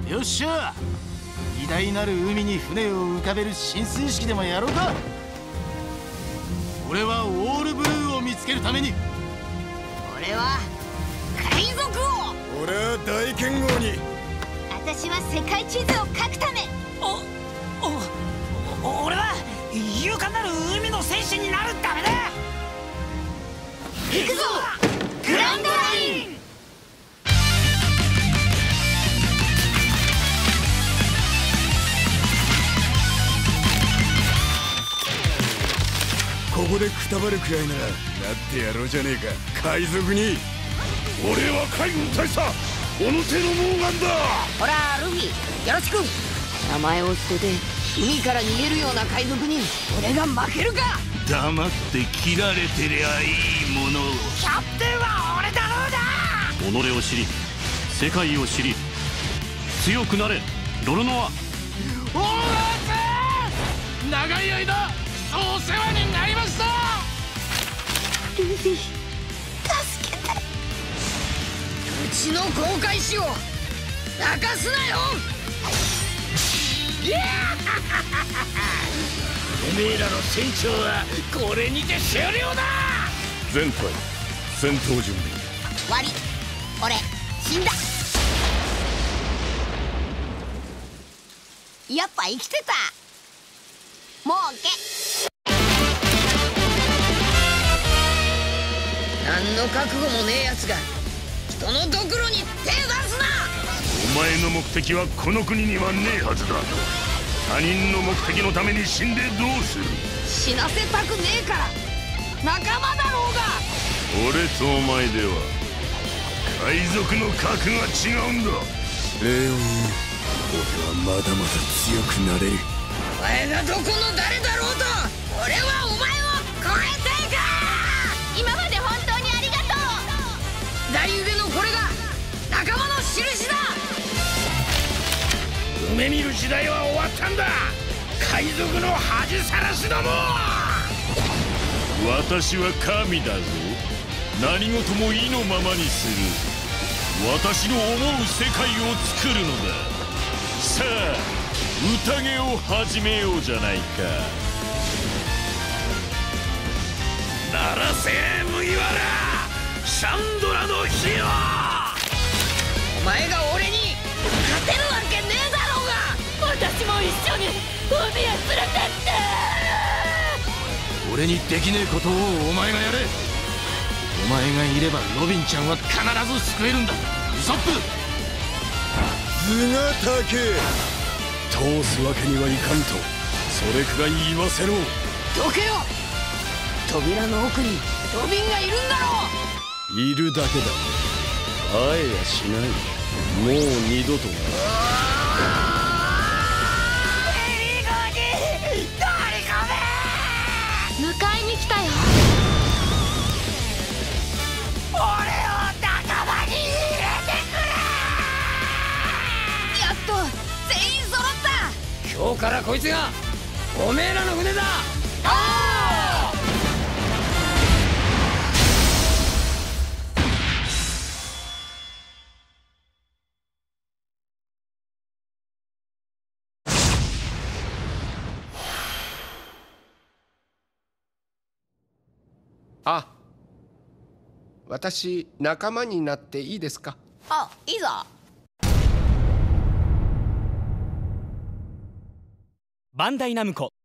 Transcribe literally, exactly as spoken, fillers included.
よっしゃ、偉大なる海に船を浮かべる進水式でもやろうか。俺はオールブルーを見つけるために。 俺は海賊王。 俺は大剣豪に。 私は世界地図を書くため。 おお俺は勇敢なる海の戦士になるためだ。 行くぞグランドライン。 ここでくたばるくらいならなってやろうじゃねえか、海賊に。 俺は海軍大佐小野手のモーガンだ。 ほらルフィ、よろしく。名前を捨てて海から逃げるような海賊に俺が負けるか。 黙って切られてりゃいいものを。 キャプテンは俺だろうだ。 己を知り世界を知り強くなれロロノア。 オーラーズ、長い間お世話になりました。 ルフィ、助けて。うちの航海士を泣かすなよ。 おめえらの船長はこれにて終了だ。全隊戦闘準備。 終わり。俺死んだ。やっぱ生きてた。もうけ。何の覚悟もねえやつが人のドクロに手出すな。 お前の目的はこの国にはねえはずだ。他人の目的のために死んでどうする。 死なせたくねえから仲間だろうが。 俺とお前では海賊の格が違うんだ。 レオン、俺はまだまだ強くなれる。 お前がどこの誰だろうと俺はお前を超えていく。今まで本当にありがとう。大腕のこれが仲間の印だ。 夢見る時代は終わったんだ、海賊の恥さらしども。私は神だぞ。何事も意のままにする。私の思う世界を作るのだ。さあ宴を始めようじゃないか。ならせ麦わらシャンドラの火を。 お前が俺に勝てるわけねえだろうが。私も一緒に海へ連れてって。 俺にできねえことをお前がやれ。お前がいればロビンちゃんは必ず救えるんだ。ウソップ。 頭が高え。通すわけにはいかんとそれくらい言わせろ。 どけよ。扉の奥にロビンがいるんだろ。 いるだけだ。会えやしない。もう二度とな。 エリゴに取り込め。 迎えに来たよ。 俺を仲間に入れてくれ。 やっと全員揃った。 今日からこいつがおめえらの船だ。 あ、私仲間になっていいですか。 あ、いいぞ。 バンダイナムコ